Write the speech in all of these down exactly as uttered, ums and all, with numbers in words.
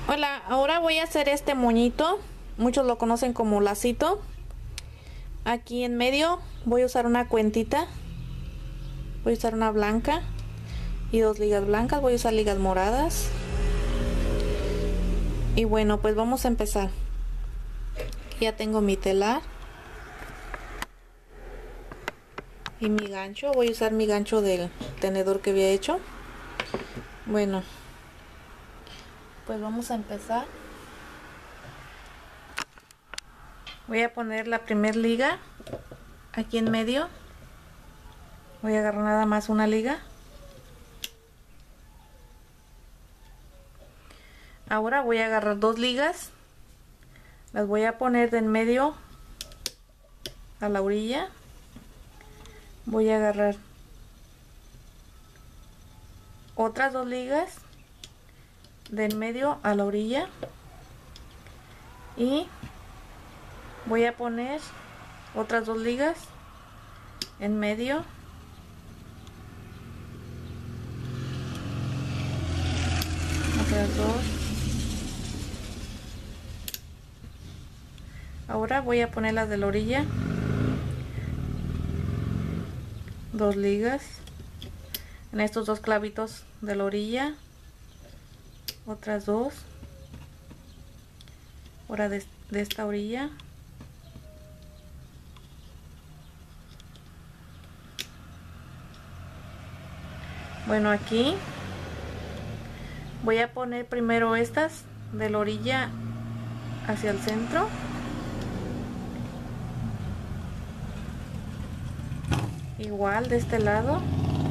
Hola, ahora voy a hacer este moñito. Muchos lo conocen como lacito. Aquí en medio voy a usar una cuentita. Voy a usar una blanca y dos ligas blancas. Voy a usar ligas moradas. Y bueno, pues vamos a empezar. Ya tengo mi telar y mi gancho. Voy a usar mi gancho del tenedor que había hecho. Bueno, pues vamos a empezar. Voy a poner la primer liga aquí en medio. Voy a agarrar nada más una liga. Ahora voy a agarrar dos ligas. Las voy a poner de en medio a la orilla. Voy a agarrar otras dos ligas de en medio a la orilla. Y voy a poner otras dos ligas en medio. Otras dos. Ahora voy a poner las de la orilla. Dos ligas en estos dos clavitos de la orilla. Otras dos. Ahora de, de esta orilla. Bueno, aquí voy a poner primero estas de la orilla hacia el centro. Igual de este lado.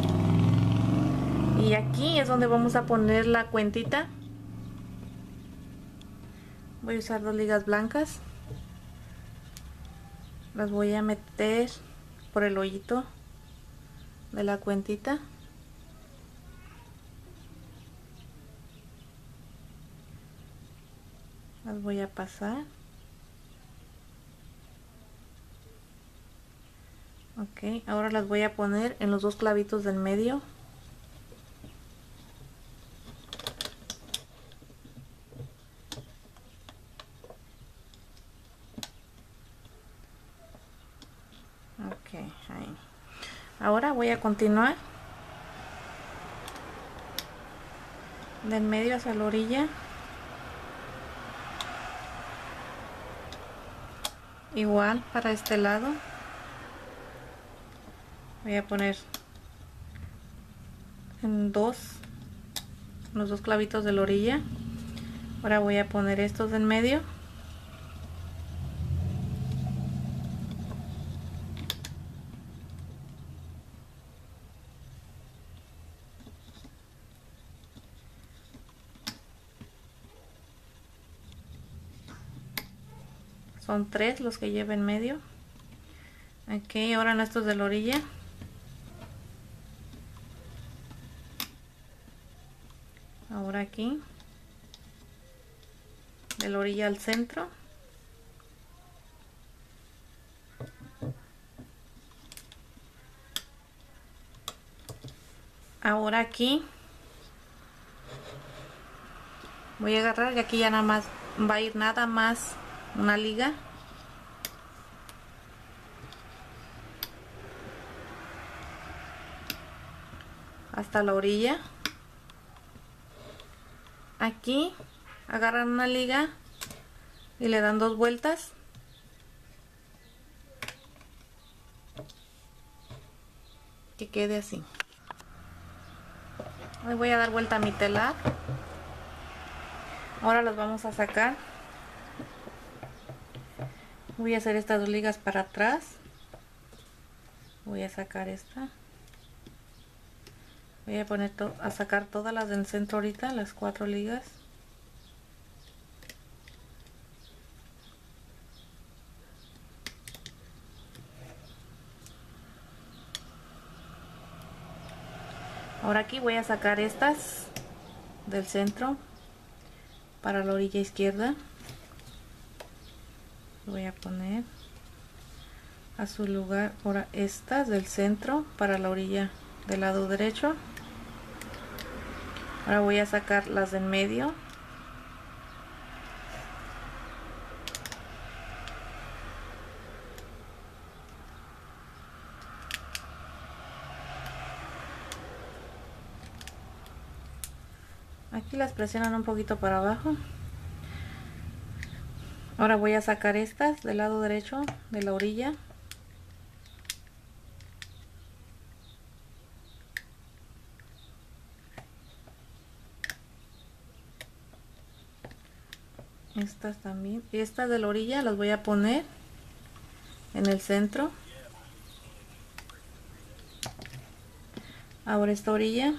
Y aquí es donde vamos a poner la cuentita. Voy a usar dos ligas blancas. Las voy a meter por el hoyito de la cuentita. Las voy a pasar. Ok, ahora las voy a poner en los dos clavitos del medio. Ok, ahí. Ahora voy a continuar del medio hacia la orilla. Igual para este lado. Voy a poner en dos, los dos clavitos de la orilla. Ahora voy a poner estos en medio. Son tres los que llevo en medio. Ok, ahora en estos de la orilla. Ahora aquí. De la orilla al centro. Ahora aquí. Voy a agarrar y aquí ya nada más va a ir nada más una liga. Hasta la orilla. Aquí agarran una liga y le dan dos vueltas. Que quede así. Hoy voy a dar vuelta a mi telar. Ahora los vamos a sacar. Voy a hacer estas dos ligas para atrás. Voy a sacar esta. Voy a poner a sacar todas las del centro ahorita, las cuatro ligas. Ahora aquí voy a sacar estas del centro para la orilla izquierda. Voy a poner a su lugar ahora estas del centro para la orilla del lado derecho. Ahora voy a sacar las de en medio. Aquí las presionan un poquito para abajo. Ahora voy a sacar estas del lado derecho de la orilla. Estas también. Y estas de la orilla las voy a poner en el centro. Ahora esta orilla.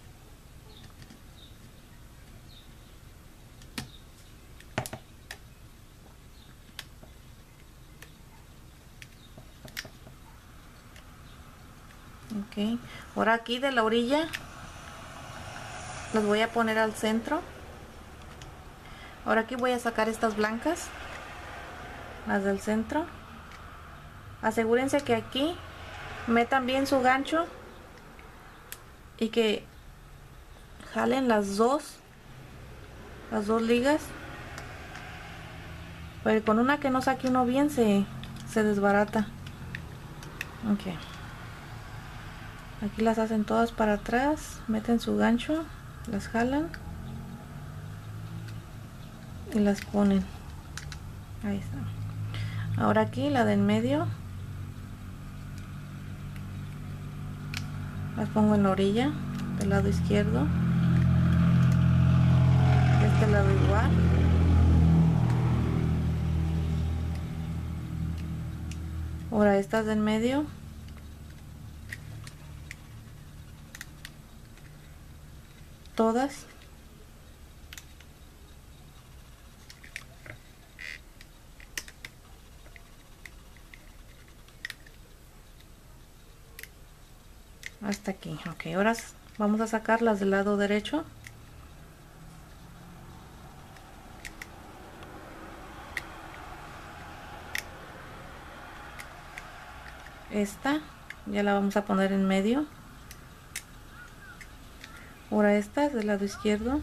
Ok. Ahora aquí de la orilla las voy a poner al centro. Ahora aquí voy a sacar estas blancas, las del centro. Asegúrense que aquí metan bien su gancho y que jalen las dos, las dos ligas. Pero con una que no saque uno bien se, se desbarata. Ok. Aquí las hacen todas para atrás, meten su gancho, las jalan y las ponen. Ahí está. Ahora aquí la de en medio las pongo en la orilla del lado izquierdo, de este lado igual. Ahora estas de en medio todas. Hasta aquí. Ok, ahora vamos a sacar las del lado derecho. Esta ya la vamos a poner en medio. Ahora esta es del lado izquierdo.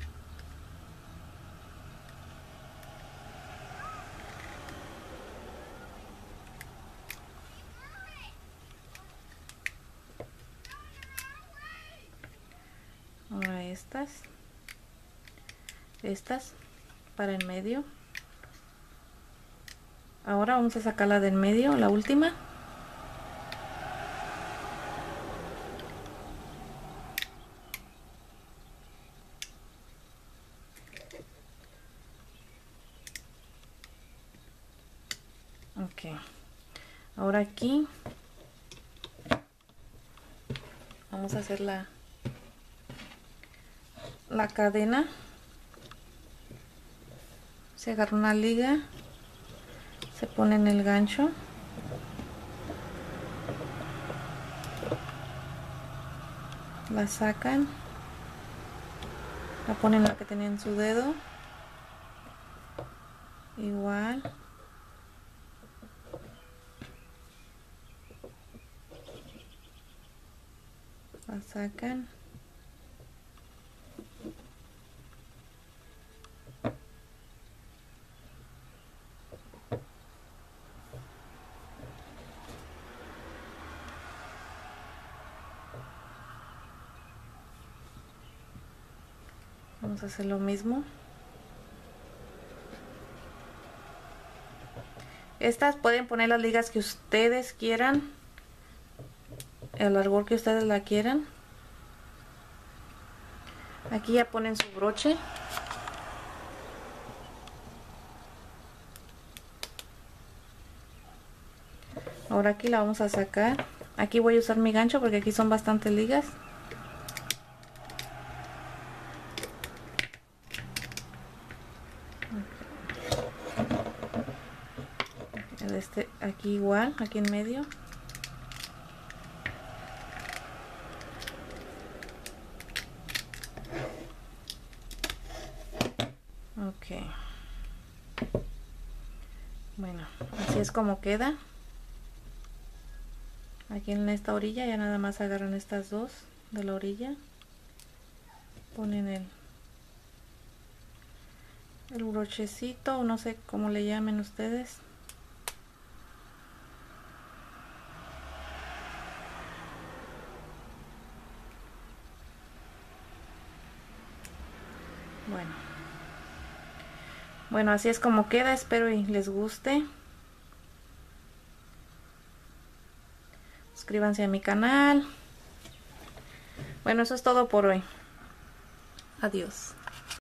Ahora estas. Estas para en medio. Ahora vamos a sacar la del medio, la última. Ok. Ahora aquí vamos a hacer la la cadena. Se agarra una liga, se pone en el gancho, la sacan, la ponen la que tenía en su dedo, igual, la sacan, vamos a hacer lo mismo. Estas pueden poner las ligas que ustedes quieran, el largor que ustedes la quieran. Aquí ya ponen su broche. Ahora aquí la vamos a sacar. Aquí voy a usar mi gancho porque aquí son bastantes ligas. Este aquí igual, aquí en medio. Ok. Bueno, así es como queda. Aquí en esta orilla ya nada más agarran estas dos de la orilla. Ponen el, el brochecito, o no sé cómo le llamen ustedes. Bueno. Bueno, así es como queda. Espero y les guste. Suscríbanse a mi canal. Bueno, eso es todo por hoy. Adiós.